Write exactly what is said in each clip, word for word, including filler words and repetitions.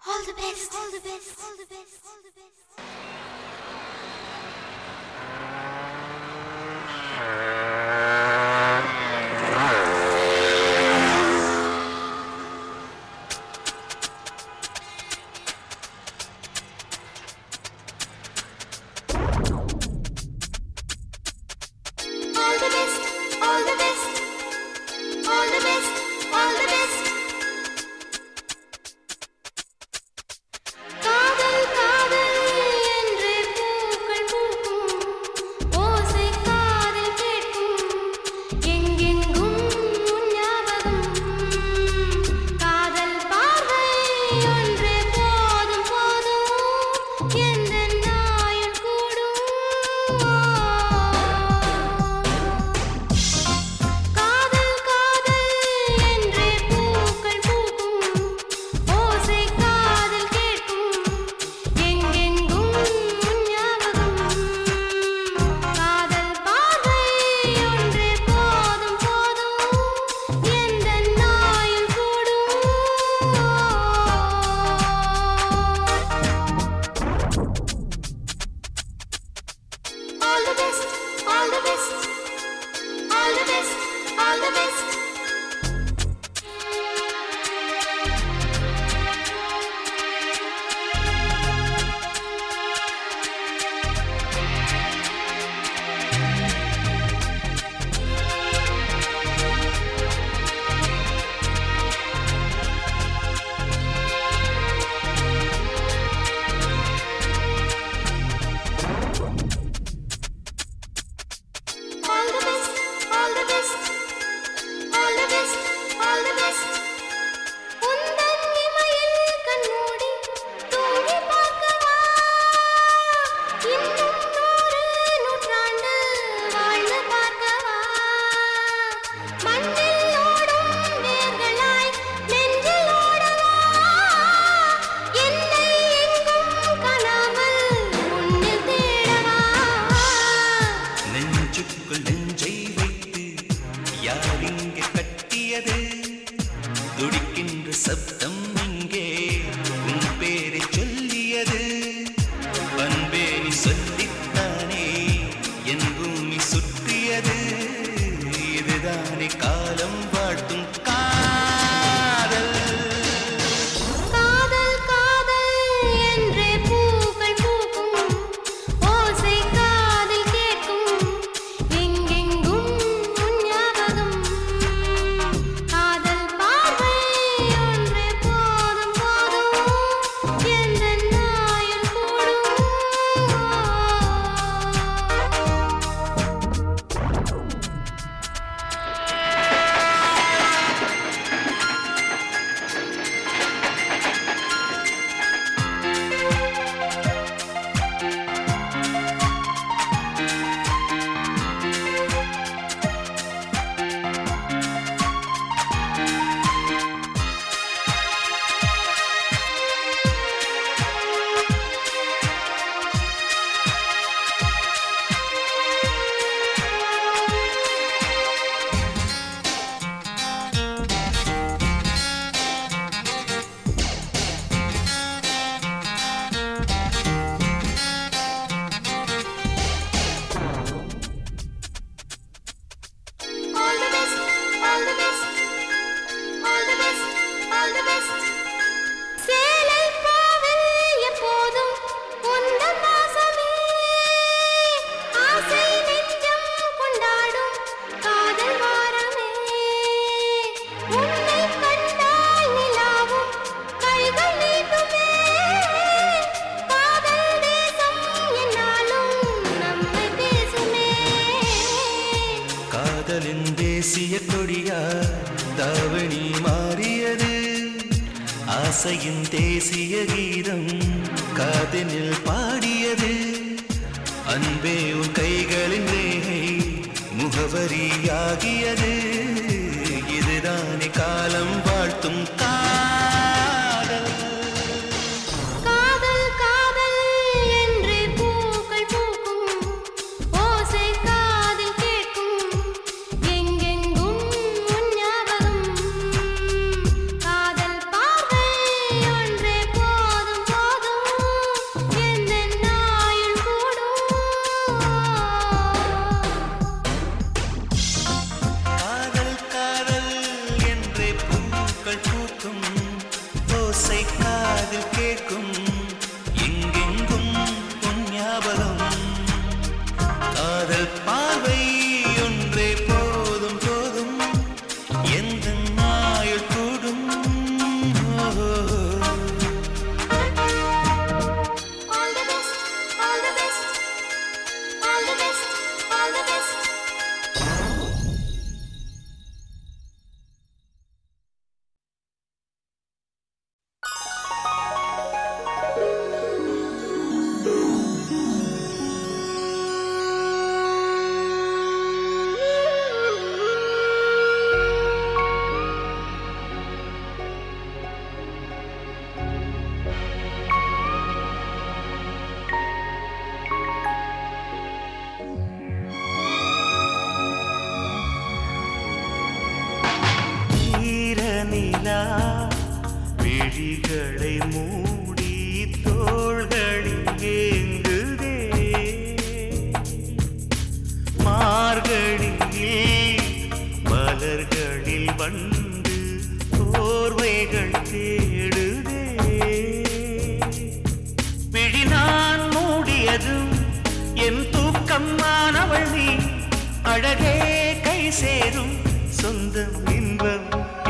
All the best, all the best, all the best, all the best. All the best, all the best, all the best, all the best. காதல் காதல் என்று பூக்கள் பூக்கும் ஓசை காதில் கேட்கும் எங்கெங்கும் உன் ஞாபகம் காதல் பார்வை ஒன்றே போதும் போதும் எந்தன் ஆயுள் கூடும் காதல் காதல் என்றே பூக்கள் பூக்கும் ஓசை காதில் கேட்கும் எங்கெங்கும் உன் ஞாபகம் காதல் பார்வை ஒன்றே போதும் போதும் எந்தன் ஆயுள் கூடும் All the best, all the best, all the best, all the best. All the best, all the best, all the best, all the best. உந்தன் இமையில் கண்மூடி தூங்கி பார்க்கவா இன்னும் நூறு நூற்றாண்டு வாழ்ந்து பார்க்கவா மண்ணில் ஓடும் வேர்களாய் நெஞ்சில் ஓடவா என்னை எங்கும் காணாமல் உன்னில் தேடவா நெஞ்சுக்குள் நெஞ்சை வைத்து யார் இங்கே கட்டியது துடிக்கின்ற சப்தம் இங்கே உன் பேரை சொல்லியது அன்பே நீ சொல்லித்தானே என் பூமி சுற்றியது இதுதானே காலம் வாழ்த்தும் காதல் காதல் காதல் என்றே பூக்கள் பூக்கும் ஓசை காதில் கேட்கும் எங்கெங்கும் உன் ஞாபகம் காதல் பார்வை ஒன்றே போதும் போதும் எந்தன் ஆயுள் கூடும் All the best, all the best, all the best, all the best. சேலை பாவில் எப்போதும் உந்தன் வாசமே ஆசை நெஞ்சம் கொண்டாடும் காதல் வாரமே உன்னை கண்டால் நிலாவும் கைகள் நீட்டுமே காதல் தேசம் என்னாலும் நம்மை பேசுமே காதலின் தேசிய கொடியா தாவணி மாறியது ஆசையின் தேசிய கீதம் காதலில் பாடியது அன்பே உன் கைகளின் ரேகை முகவரியாகியது இதுதானே காலம் வாழ்த்தும் காதல் காதல் காதல் என்றே பூக்கள் பூக்கும் ஓசை காதில் கேட்கும் எங்கெங்கும் உன் ஞாபகம் காதல் பார்வை ஒன்றே போதும் இருக்கும் ஓசை காதில் கேட்கும் எங்கெங்கும் உன் ஞாபகம் காதல் பார்வை ஒன்றே போதும் போதும் எந்த நாயுள் கூடும் All the best, all the best, all the best, all the best. நிலா விழிகளை மூடி தோள்களில் ஏங்குதே மார்கழியில் மலர்களில் வந்து போர்வைகள் தேடுதே விழி நான் மூடியதும் என் தூக்கம் மாணவள் நீ அழகே கை சேரும் சொந்தம் இன்பம்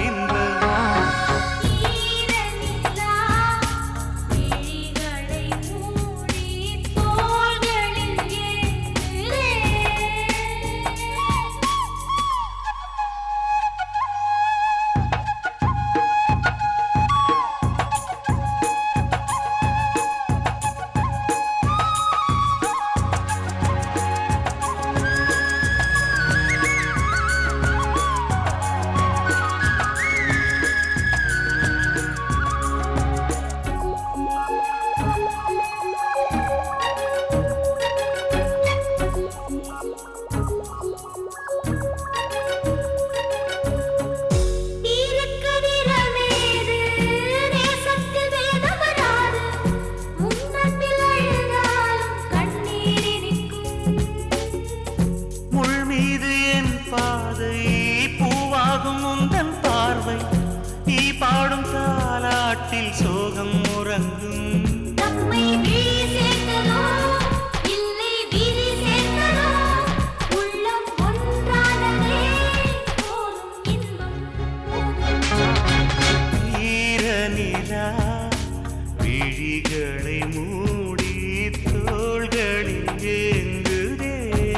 சோகம் உறங்கும் நம்மை விழி சேர்த்ததோ இல்லை விழி சேர்த்ததோ உள்ளம் ஒன்றானதே போதும் இன்பம் ஈர நிலா விழிகளை மூடி தோள்களில் ஏங்குதே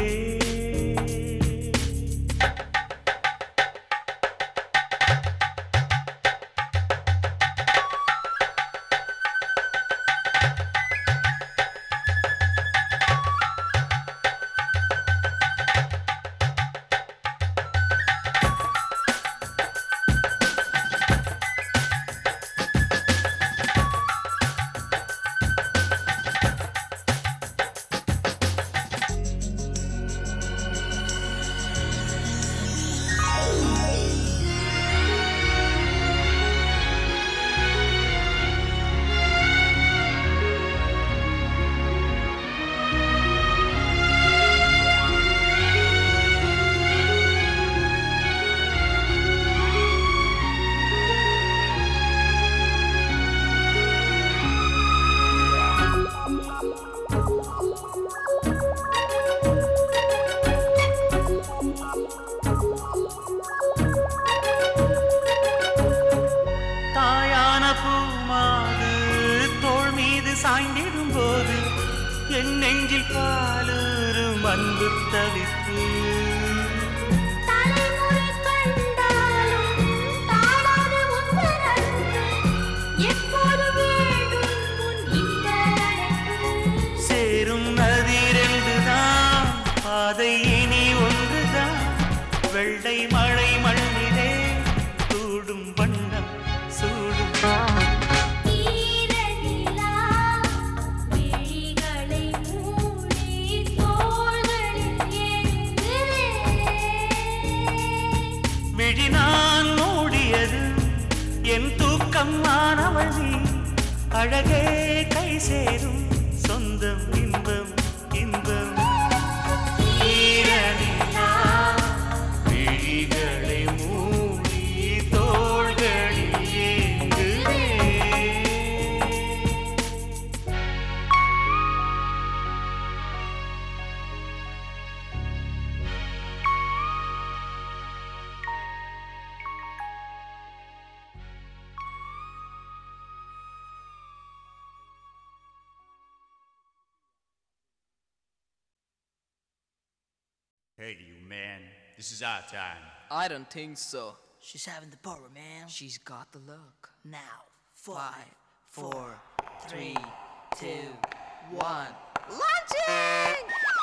சாய்ந்திடும் போது என் நெஞ்சில் பாலூரும் அன்பு தவிப்பு தலைமுறை கண்டாலும் தாடாது உந்தன் அன்பு எப்போது வேண்டும் உன் இந்த அழைப்பு சேரும் நதி ரெண்டுதான் பாதை இனி ஒன்றுதான் வெள்ளை மழை மண்ணிலே தூடும் வண்ணம் சூடும் விழி நான் மூடியது என் தூக்கம் மாணவள் நீ அழகே கை சேரும் சொந்தம் இன்பம் இன்பம் ஈரநிலா விழிகளை மூடி தோள்களில் Hey, you man, this is our time. I don't think so. She's having the power, man. She's got the look. Now, Five, four, four, three, two, one. launching!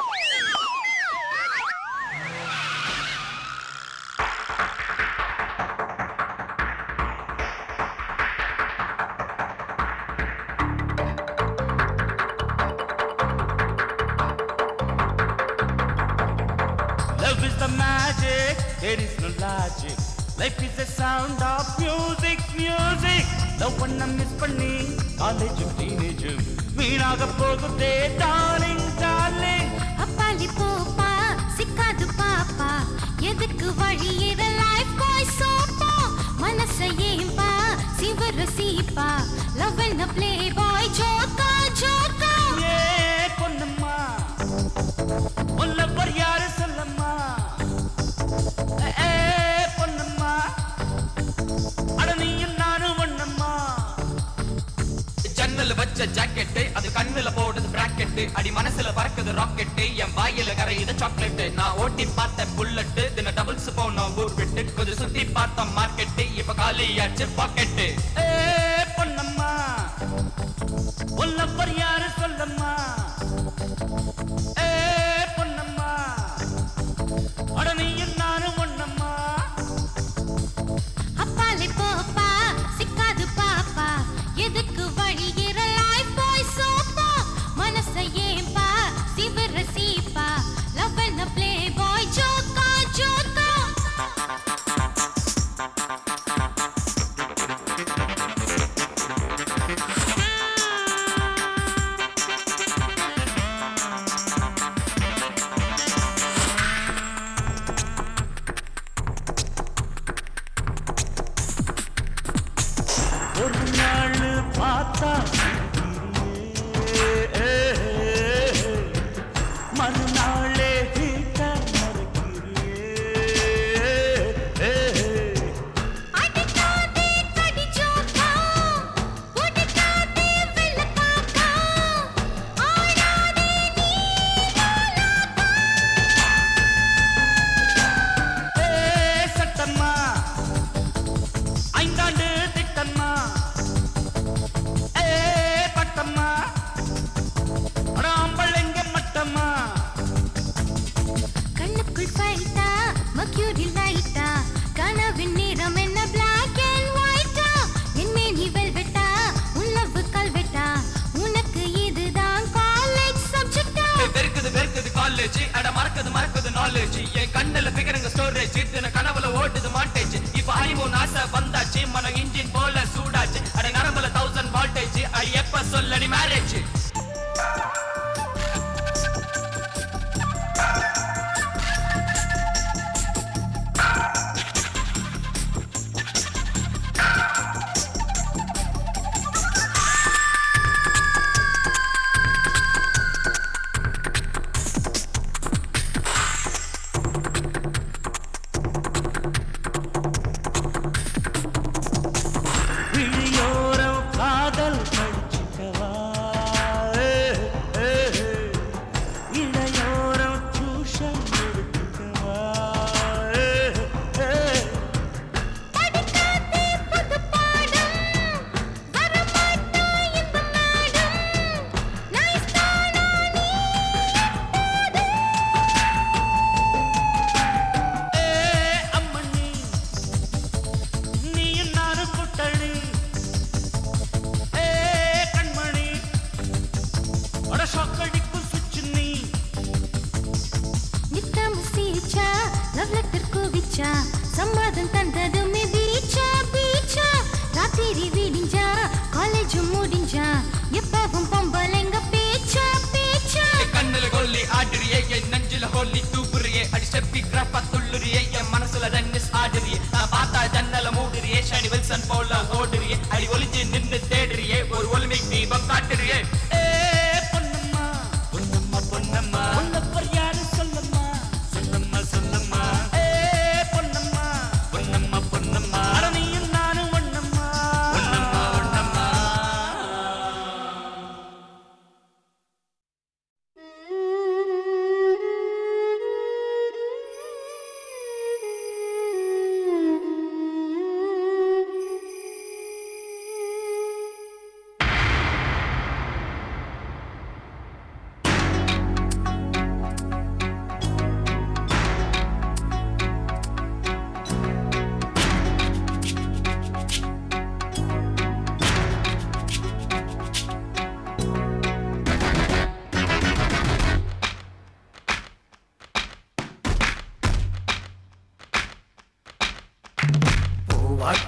Love is the magic, there is no logic. Life is the sound of music, music. Love ஒன்ன miss பண்ணி காலேஜும் டீனேஜும் வீணாக போகுதே darling, darling. Abbasi போப்பா சிக்காது பாப்பா எதுக்கு வழியிற life பாய் சோப்பா மனசை ஏம்பா சிவர சீப்பா லவ் அண்ட் ப்ளே பாய் ஜோக்கா ஜோக்கா ஏ பொன்னம்மா உன் lover யாரு சொல்லம்மா ஏ பொன்னம்மா அட நீயும் நானும் ஒண்ணம்மா ஜன்னல் வச்ச ஜாக்கெட் அது கண்ணுல போடுது பிராக்கெட் அடி மனசுல பறக்குது ராக்கெட் என் வாயில கரையுது சாக்லேட் நான் ஓட்டி பார்த்த புல்லட் தின டபுள்ஸ் போனோம் ஊர் விட்டு கொஞ்சம் சுத்தி பார்த்த மார்க்கெட் இப்ப காலியாச்சு பாக்கெட் ஏ பொன்னம்மா உன் lover யாரு சொல்லம்மா ஏ பொன்னம்மா அட நீயும் நானும் ஒண்ணம்மா அப்பாலி போப்பா சிக்காது பாப்பா எதுக்கு வழியிற லைஃப் பாய் சோப்பா மனசை ஏம்பா சிவர சீப்பா லவ் அண்ட் ப்ளே பாய் ஜோக்கா ஜோக்கா ஒரு நாள் பார்த்தா சிரிக்கிறியே, மறுநாளே வீட்டை மறக்கிறியே. அடிக்காதே கடி ஜோக்கா உடைக்காதே வெள்ள காக்கா ஆடாதே நீ லாலாக்கா ஏ சட்டம்மா ஐந்தாண்டு திட்டம்மா ஏ பட்டம்மா ராம்பளைங்க மட்டம்மா கண்ணுக்குள் ஃபைட்டா மக்யூரி லைட்டா கனவின் நிறம் என்ன பிளாக் அண்ட் ஒயிட்டா என்மே நீ வெல்வெட்டா உன்னவு கல்வெட்டா உனக்கு இதுதான் காலேஜ் சப்ஜெக்டா வெறுக்குது வெறுக்குது காலேஜ் அட மறக்குது மறக்குது நாலேஜ் என் கண்ணுல பிகருங்க ஸ்டோரேஜ் தின கனவுல ஓட்டுது மாட்டேஜ் இப்ப ஹனிமூன் ஆசை வந்தாச்சு மனம் இன்ஜின் போல சூடாச்சு அட நரம்புல தௌசண்ட் வால்டேஜ் அடி எப்ப சொல்லடி மேரேஜ்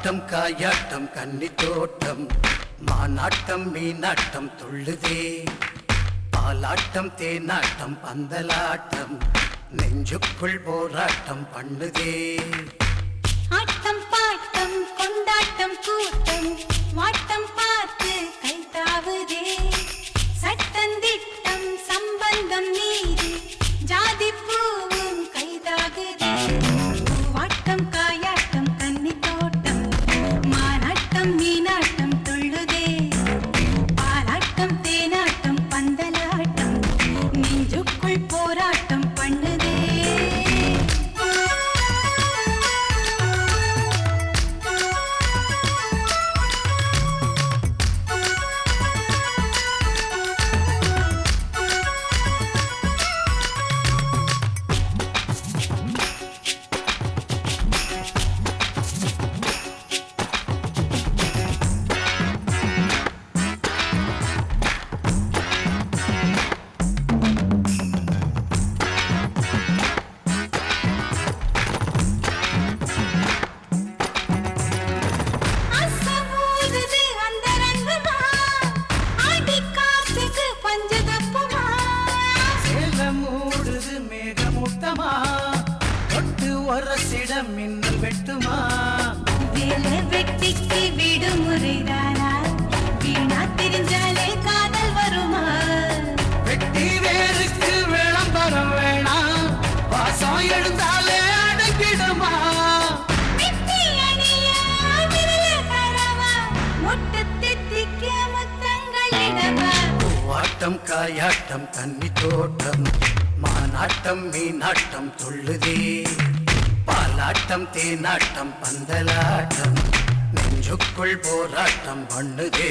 ஆட்டம் காயாட்டம் கன்னி தோட்டம் மானாட்டம் மீனாட்டம் துள்ளுதே பாலாட்டம் தேனாட்டம் பந்தலாட்டம் நெஞ்சுக்குள் போராட்டம் பண்ணுதே ஆட்டம் பாட்டம் கொண்டாட்டம் கூட்டம் வாட்டம் பார்த்து கைதாவுதே சட்டந்திட்டம் சம்பந்தம் நீதி ஜாதி பூவும் கைதாகுதே வாட்டம் காயாட்டம் கன்னி தோட்டம் மானாட்டம் மீனாட்டம் துள்ளுதே பாலாட்டம் தேனாட்டம் பந்தலாட்டம் நெஞ்சுக்குள் போராட்டம் பண்ணுதே மின்னல் வெட்டுமா வேலை வெட்டிக்கு விடுமுறைதானா வீணா தெரிஞ்சாலே காதல் வருமா வெட்டி வேருக்கு விளம்பரம் வேணாம் வாசம் எழுந்தாலே அடங்கிடுமா வெட்டி அணியா விரல தரவா முட்டு தித்திக்க முத்தங்கள் இடவா ஆட்டம் காயாட்டம் கன்னி தோட்டம் மானாட்டம் மீனாட்டம் துள்ளுதே பாலாட்டம் தேனாட்டம் பந்தலாட்டம் நெஞ்சுக்குள் போராட்டம் பண்ணுதே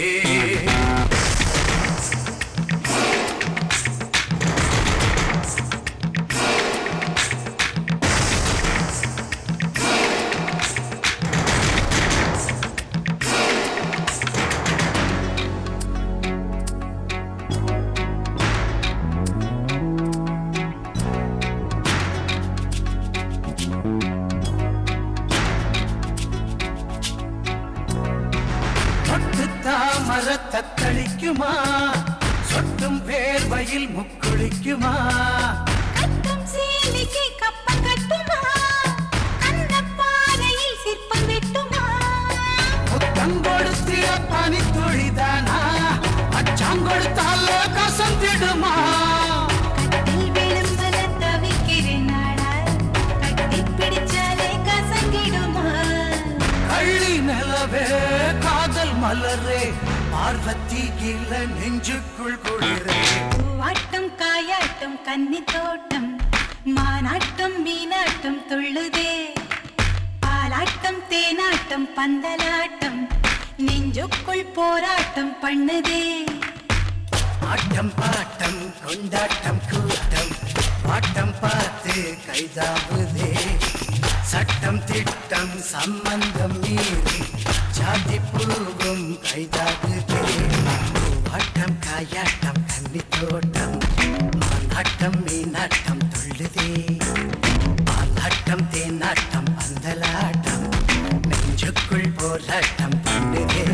தத்தளிக்குமா சொட்டும் வேர்வையில் முக்குளிக்குமா கட்டும் சீலிக்கு கப்பம் கட்டுமா அந்த பாறையில் சிற்பம் வெட்டுமா முத்தம் கொடுத்திய பனி துளிதானா அச்சாம் கொடுத்தால கசந்திடுமா கட்டில் விளம்பர தவிக்கிறேன் நாடா கட்டி பிடிச்சாலே கசங்கிடுமா கள்ளி நிலவே காதல் மலரே பார்வதி கீழ நெஞ்சுக்குள் குளிரே வாட்டம் காயாட்டம் கன்னி தோட்டம் மானாட்டம் மீனாட்டம் துள்ளுதே பாலாட்டம் தேனாட்டம் பந்தலாட்டம் நெஞ்சுக்குள் போராட்டம் பண்ணுதே ஆட்டம் பாட்டம் கொண்டாட்டம் கூட்டம் வாட்டம் பார்த்து கைதாவுதே சட்டம் திட்டம் சம்பந்தம் மீறி ஜாதி பூவும் கைதாகுதே வாட்டம் காயாட்டம் கன்னி தோட்டம் மானாட்டம் மீனாட்டம் துள்ளுதே பாலாட்டம் தேனாட்டம் பந்தலாட்டம் நெஞ்சுக்குள் போராட்டம் பண்ணுதே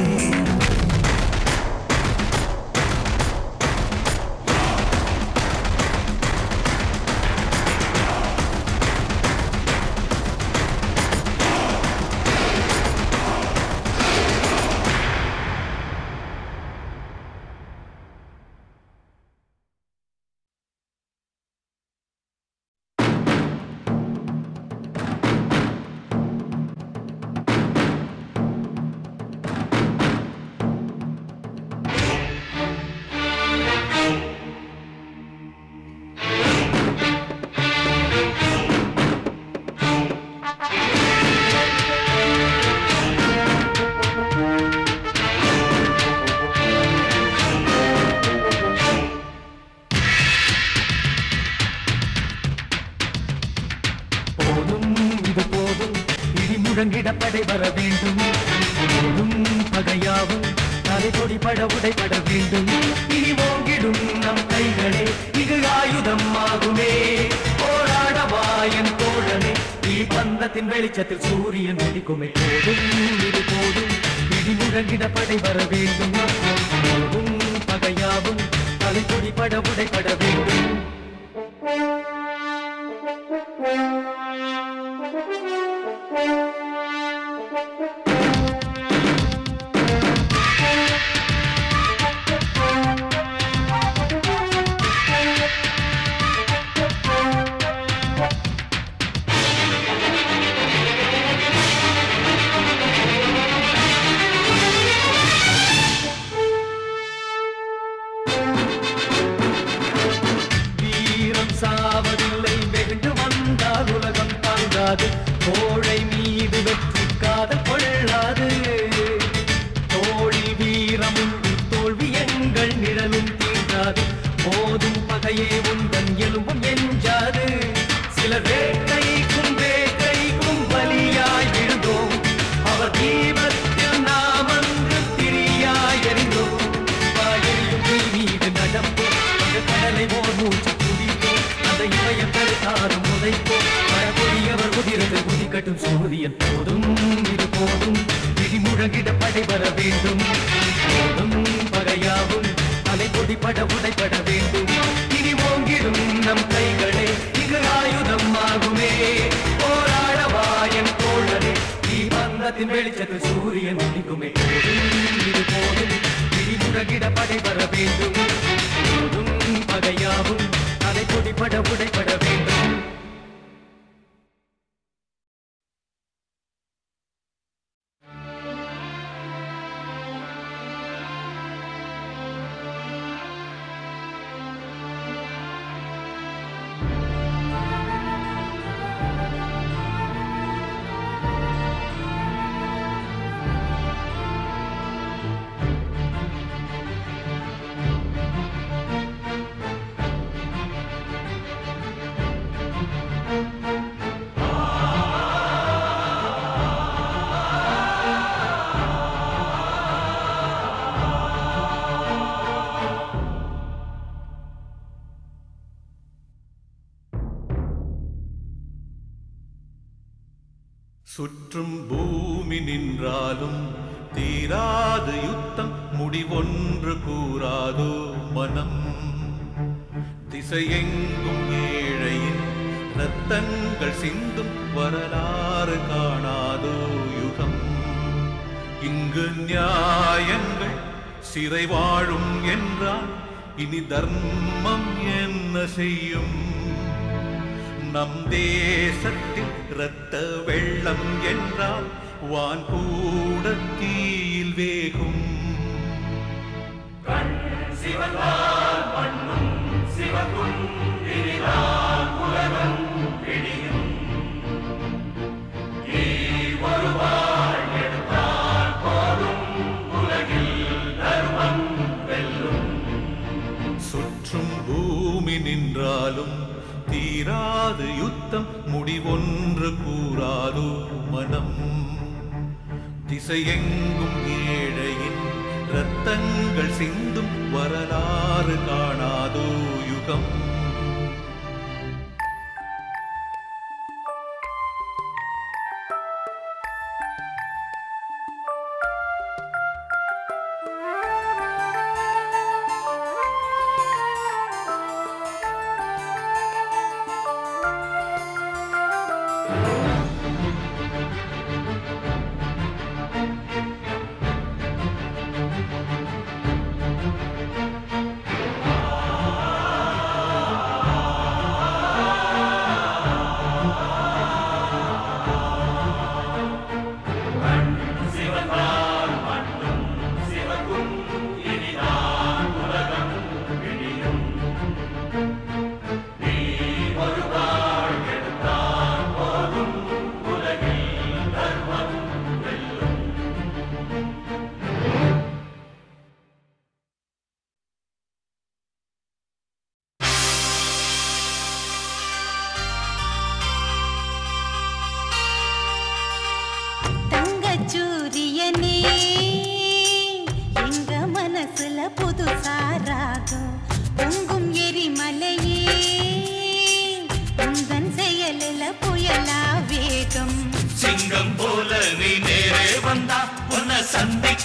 முழங்கிடப்படை வர வேண்டும் போதும் பகையாவும் தலை கொடிபட உடைபட வேண்டும் இனி ஓங்கிடும் நம் கைகளே இது ஆயுதம் ஆகுமே போராடவா என் தோழனே நீ பந்த பந்தத்தின் வெளிச்சத்தில் சூரியன் உதிக்குமே போதும் இது போதும் இடி முழங்கிட படை வர வேண்டும் போதும் பகையாவும் தலைப்பொடி பட உடைப்பட வேண்டும் கோழை மீது வெற்றி காதல் கொள்ளாது தோழி வீரமும் தோல்வி எங்கள் நிழலும் தீண்டாது போதும் பகையே உந்தன் எலும்பும் எஞ்சாது சில வேட்டைக்கும் வேட்டைக்கும் பலியாய் விழுந்தோம் அவர் தீபத்தில் நாம் அன்று திரியாய் எறிந்தோம் வாயெறியும் தீ மீது நடப்போம் அந்த கடலை ஓர் மூச்சு குடிப்போம் அந்த இமயத்தை தாரும் உதைப்போம் பழபொழியவர் உதிரது உதிக்கட்டும் சூரியன் போதும் இது போதும் இடி முழங்கிட படை வர வேண்டும் போதும் பகையாவும் தலைப்பொடி பட உடைப்பட வேண்டும் இனி ஓங்கிடும் நம் கைகளே இங்கு ஆயுதம் ஆகுமே போராடவா என் தோழரே நீ பந்தத்தின் வெளிச்சத்தில் சூரியன் உதிக்குமே போதும் இது போதும் இடி முழங்கிட படை வர வேண்டும் போதும் பகையாவும் தலைப்பொடி பட உடைப்பட வேண்டும் சுற்றும் பூமி நின்றாலும் தீராது யுத்தம் முடிவொன்று கூறாதோ மனம் திசையெங்கும் ஏழையின் ரத்தங்கள் சிந்தும் வரலாறு காணாதோ யுகம் இங்கு நியாயங்கள் சிறை வாழும் என்றால் இனி தர்மம் என்ன செய்யும் நம் தேசத்தில் இரத்த வெள்ளம் என்றால் வான் கூட தீயில் வேகும் சுற்றும் பூமி நின்றாலும் தீராது யுத்தம் முடிவொன்று கூறாதோ மனம் திசையெங்கும் ஏழையின் ரத்தங்கள் சிந்தும் வரலாறு காணாதோ யுகம்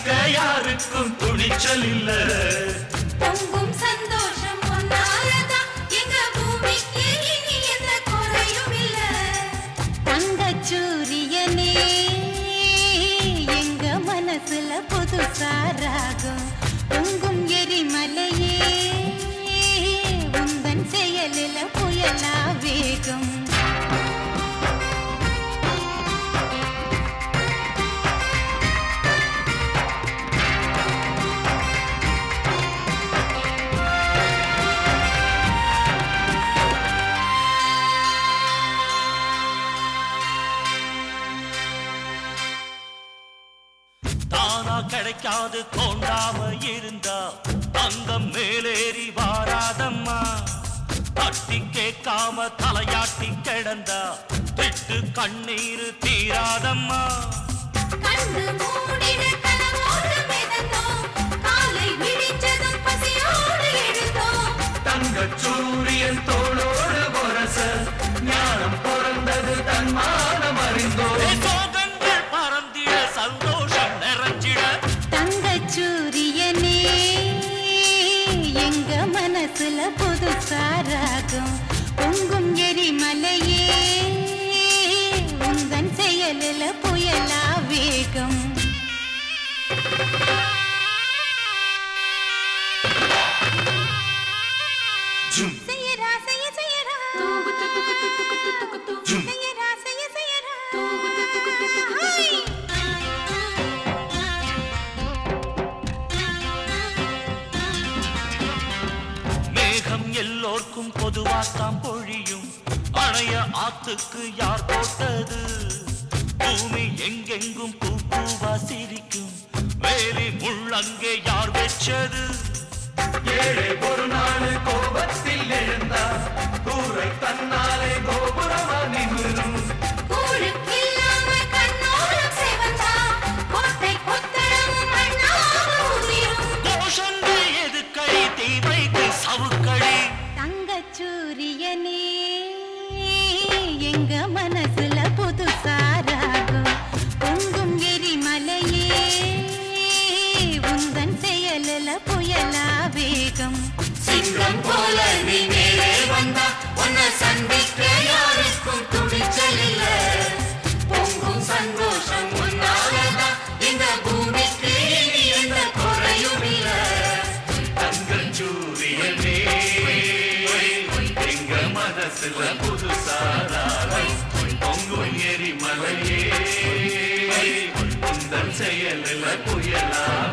சந்திக்க யாருக்கும் துணிச்சல் இல்ல. பொங்கும் சந்தோஷம் ஒன்னாலதான் எங்க பூமிக்கு இனி எந்த குறையும் இல்ல. தங்கச்சூரியனே எங்க மனசுல புதுசா ராகம். பொங்கும் எரிமலையே உந்தன் செயலில புயலா வேகம். தானா கிடைக்காது தோண்டாம இருந்தா தங்கம் மேலேறி வாராதம்மா. தட்டி கேட்காம தலையாட்டி கிடந்தா திட்டு கண்ணீர் தீராதம்மா. கண்டு மூடிட கனவோடு மிதந்தோம், காலை விழிச்சதும் பசியோடு எழுந்தோம். தங்கச் சூரியன் தோளோடு பொரச ஞானம் பிறந்தது தன்மானம் அறிந்தோம். சோகங்கள் பறந்திட சந்தோஷம் நிறைஞ்சிட. தங்கச்சூரியனே எங்க மனசுல புதுசா ராகம். பொங்கும் எரிமலையே உந்தன் செயலில புயலா வேகம். செய்யறா செய்ய செய்யறா செய்யறா செய்ய செய்யறா. மேகம் எல்லோர்க்கும் பொதுவாத்தான் பொழியும். அணைய ஆத்துக்கு யார் போட்டது? பூமி எங்கெங்கும் பூ பூவா சிரிக்கும். வேலி முள்ளங்கே யார் வெச்சது? ஏழை ஒரு நாள் கோபத்தில் எழுந்தா கூரை தன்னாலே கோபுரமா நிமிரும். கூழுக்கில்லாம கண்ணோரம் சிவந்தா கோட்டை கொத்தளமும் மண்ணாக உதிரும். கோஷங்கள் எதுக்கடி தீவைக்கு சவுக்கடி. தங்கச்சூரியனே எங்க மனசுல புதுசா ராகம். பொங்கும் எரிமலையே உந்தன் செயலில புயலா வேகம். சிங்கம் போல நீ மேலே வந்தா உன்னை சந்திக்க யாருக்கும் துணிச்சல் இல்ல. பொங்கும் சந்தோஷம் உன்னாலதான் இந்த பூமிக்கு இனி எந்த குறையும் இல்ல. தங்கள் சூரியனே எங்க மனசுல புதுசாராய் பொங்கும் எரிமலையே உந்தன் செயலில் புயலா